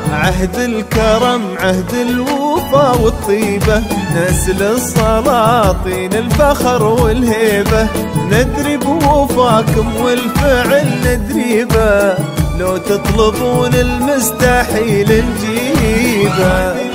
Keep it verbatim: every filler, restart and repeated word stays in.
عهد الكرم عهد الوفا والطيبة، نسل السلاطين الفخر والهيبة، ندري بوفاكم والفعل ندري به، لو تطلبون المستحيل نجيبه.